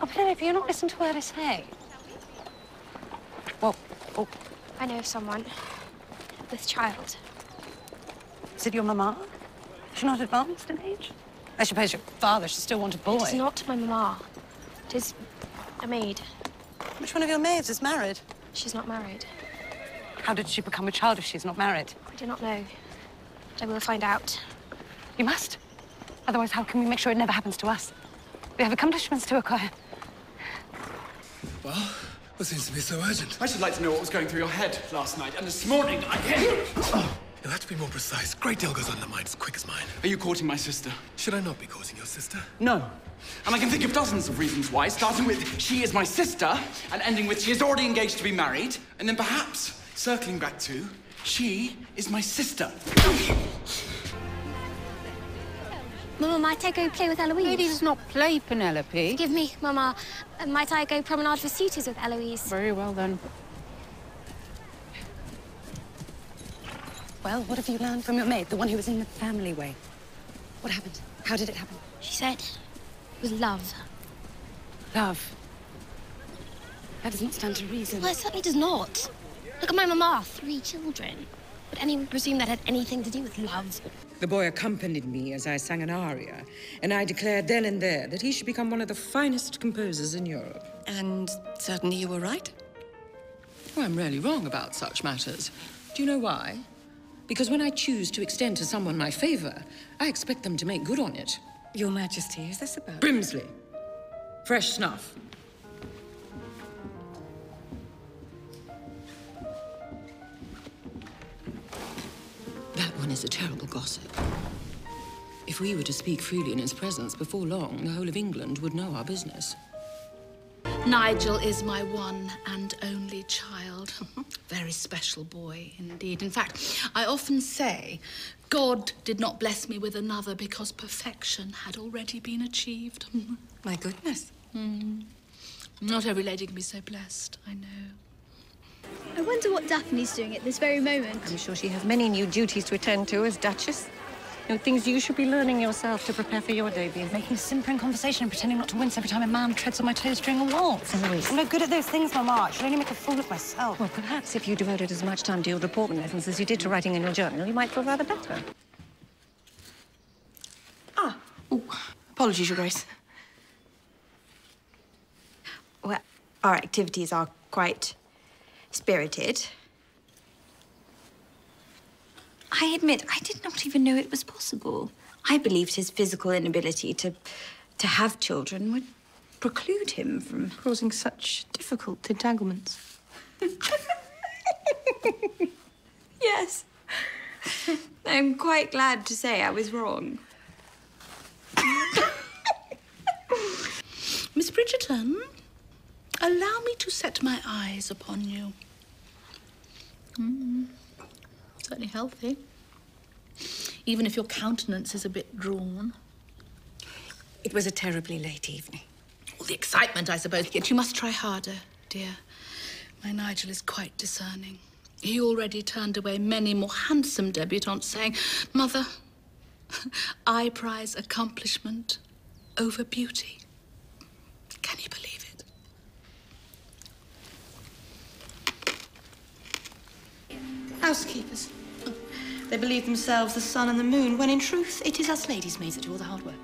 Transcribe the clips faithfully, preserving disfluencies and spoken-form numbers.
Oh, Penelope, you're not listening to what I say. Well, oh. I know of someone with child. Is it your mama? Is she not advanced in age? I suppose your father should still want a boy. It is not my mama. It is a maid. Which one of your maids is married? She's not married. How did she become a child if she's not married? I do not know. But I will find out. You must. Otherwise, how can we make sure it never happens to us? We have accomplishments to acquire. Well, what seems to be so urgent? I should like to know what was going through your head last night, and this morning I came... Oh, you'll have to be more precise. Great deal goes on in the mind as quick as mine. Are you courting my sister? Should I not be courting your sister? No. And I can think of dozens of reasons why, starting with she is my sister, and ending with she is already engaged to be married, and then perhaps circling back to she is my sister. Mama, might I go play with Eloise? Lady does not play, Penelope. Forgive me, Mama. Uh, might I go promenade for suitors with Eloise? Very well, then. Well, what have you learned from your maid, the one who was in the family way? What happened? How did it happen? She said it was love. Love? That doesn't stand to reason. Well, it certainly does not. Look at my mama, three children. Would anyone presume that had anything to do with love? The boy accompanied me as I sang an aria, and I declared then and there that he should become one of the finest composers in Europe. And certainly you were right? Well, I'm rarely wrong about such matters. Do you know why? Because when I choose to extend to someone my favor, I expect them to make good on it. Your Majesty, is this about... Brimsley. Fresh snuff. That one is a terrible gossip. If we were to speak freely in his presence, before long, the whole of England would know our business. Nigel is my one and only child. Very special boy, indeed. In fact, I often say, God did not bless me with another because perfection had already been achieved. My goodness. Mm. Not every lady can be so blessed, I know. I wonder what Daphne's doing at this very moment. I'm sure she has many new duties to attend to as Duchess. You know, things you should be learning yourself to prepare for your debut. Making simpering conversation and pretending not to wince every time a man treads on my toes during a waltz. Eloise. I'm no good at those things, Mama. I should only make a fool of myself. Well, perhaps if you devoted as much time to your deportment lessons as you did to writing in your journal, you might feel rather better. Ah. Oh, apologies, Your Grace. Well, our activities are quite spirited. I admit, I did not even know it was possible. I believed his physical inability to, to have children would preclude him from Causing such difficult entanglements. Yes. I'm quite glad to say I was wrong. Miss Bridgerton, allow me to set my eyes upon you. Mm. Certainly healthy. Even if your countenance is a bit drawn. It was a terribly late evening. All the excitement, I suppose. Yet you must try harder, dear. My Nigel is quite discerning. He already turned away many more handsome debutantes, saying, Mother, I prize accomplishment over beauty. Can you believe it? Housekeepers. They believe themselves the sun and the moon, when in truth it is us ladies' maids that do all the hard work.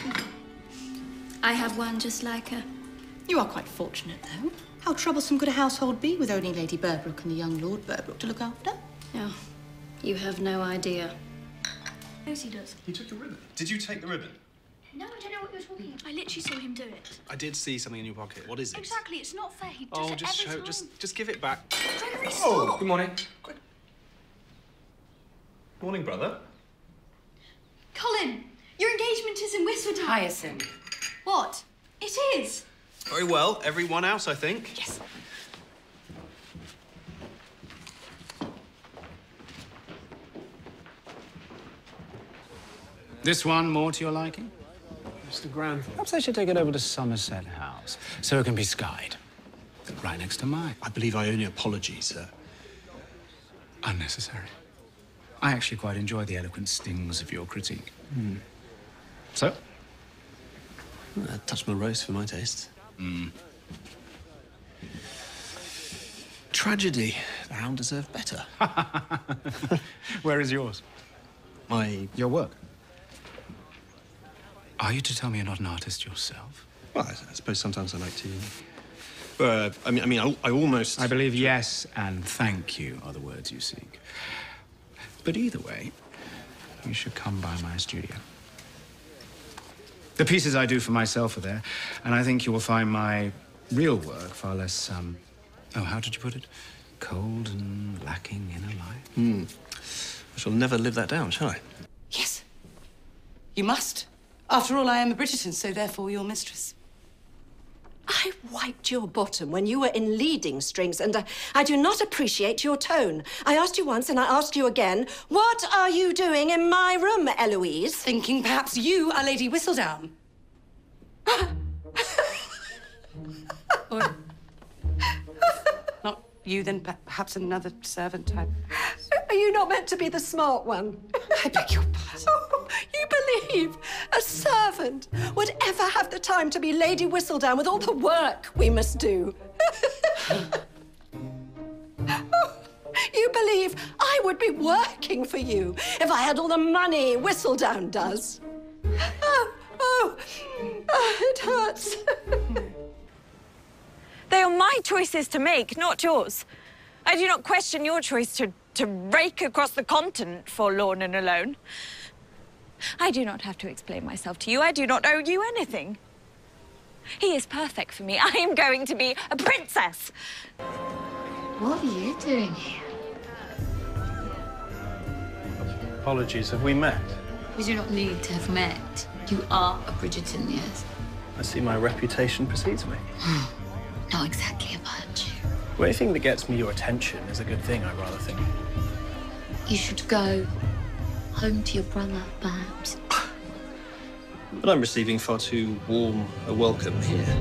I have one just like her. You are quite fortunate, though. How troublesome could a household be with only Lady Burbrook and the young Lord Burbrook to look after? Oh, you have no idea. Yes, he does. He took the ribbon. Did you take the ribbon? No, I don't know what you're talking about. I literally saw him do it. I did see something in your pocket. What is it? Exactly, it's not fair. He does Oh, it just every show. time. Just, just give it back. Gregory, Oh, stop! good morning. Good morning, brother. Colin, your engagement is in Whistledown. Hyacinth. What? It is. Very well. Everyone else, I think. Yes. This one more to your liking? Mister Granville. Perhaps I should take it over to Somerset House, so it can be skied. Right next to mine. I believe I owe you apologies, sir. Unnecessary. I actually quite enjoy the eloquent stings of your critique. Hmm. So? A touch morose for my taste. Hmm. Tragedy. The Hound deserved better. Where is yours? My... Your work? Are you to tell me you're not an artist yourself? Well, I, I suppose sometimes I like to... Uh, I mean, I mean, I, I almost... I believe yes and thank you are the words you seek. But either way, you should come by my studio. The pieces I do for myself are there, and I think you will find my real work far less, um... oh, how did you put it? Cold and lacking inner life. Hmm. I shall never live that down, shall I? Yes. You must. After all, I am a Bridgerton, so therefore your mistress. I wiped your bottom when you were in leading strings, and I, I do not appreciate your tone. I asked you once, and I ask you again, what are you doing in my room, Eloise? Thinking perhaps you are Lady Whistledown. Or... not you, then perhaps another servant type. Are you not meant to be the smart one? I beg your pardon. Oh, you believe a servant would ever have the time to be Lady Whistledown with all the work we must do? You believe I would be working for you if I had all the money Whistledown does? Oh, oh, oh it hurts. They are my choices to make, not yours. I do not question your choice to, to rake across the continent forlorn and alone. I do not have to explain myself to you. I do not owe you anything. He is perfect for me. I am going to be a princess. What are you doing here? Apologies, have we met? We do not need to have met. You are a Bridgerton, yes? I see my reputation precedes me. Not exactly a virtue. Well, anything that gets me your attention is a good thing, I rather think. You should go home to your brother, perhaps. But I'm receiving far too warm a welcome here.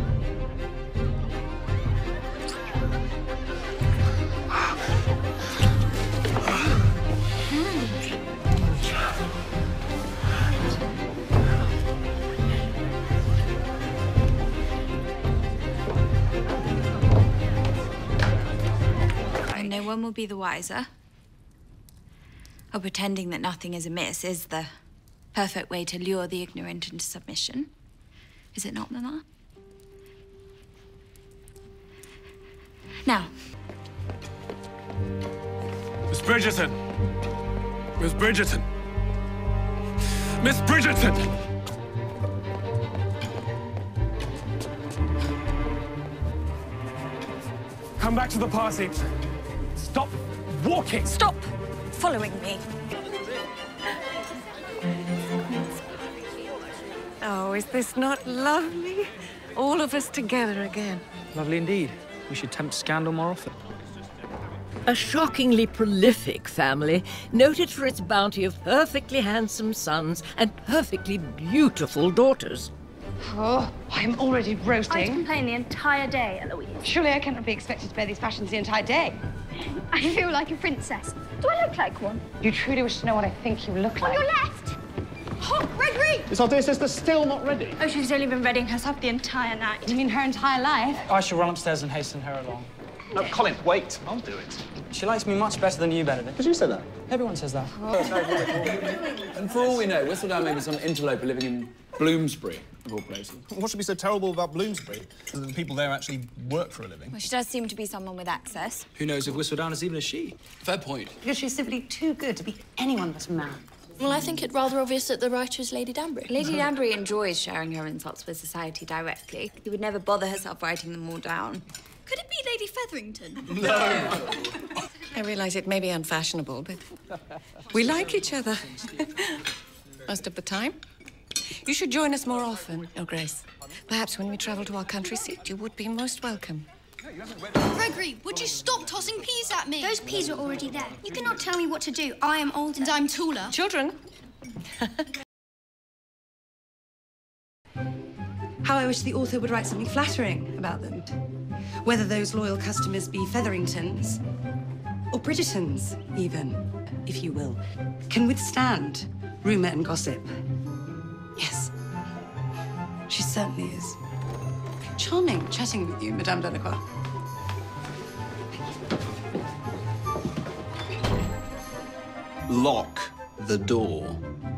And no one will be the wiser. Or pretending that nothing is amiss is the perfect way to lure the ignorant into submission. Is it not, Mama? Now. Miss Bridgerton! Miss Bridgerton! Miss Bridgerton! Come back to the party. Stop walking! Stop following me. Oh, is this not lovely? All of us together again. Lovely indeed. We should tempt scandal more often. A shockingly prolific family, noted for its bounty of perfectly handsome sons and perfectly beautiful daughters. Oh, I'm already roasting. I complain the entire day, Eloise. Surely I cannot be expected to bear these fashions the entire day. I feel like a princess. Do I look like one? You truly wish to know what I think you look On like. your left! Oh, Gregory! Is our dear sister still not ready? Oh, she's only been readying herself the entire night. You mean her entire life? I shall run upstairs and hasten her along. No, Colin, wait. I'll do it. She likes me much better than you, Benedict. Did you say that? Everyone says that. And for all we know, Whistledown may be some interloper living in Bloomsbury, of all places. What should be so terrible about Bloomsbury? The people there actually work for a living. Well, she does seem to be someone with access. Who knows if Whistledown is even a she? Fair point. Because she's simply too good to be anyone but a man. Well, I think it rather obvious that the writer is Lady Danbury. Lady Danbury enjoys sharing her insults with society directly. She would never bother herself writing them all down. Could it be Lady Featherington? No. I realise it may be unfashionable, but we like each other. Most of the time. You should join us more often, Your Grace. Perhaps when we travel to our country seat, you would be most welcome. Gregory, would you stop tossing peas at me? Those peas are already there. You cannot tell me what to do. I am older. And I'm taller. Children. How I wish the author would write something flattering about them. Whether those loyal customers be Featheringtons or Bridgertons, even, if you will, can withstand rumour and gossip. Yes, she certainly is charming chatting with you, Madame Delacroix. Lock the door.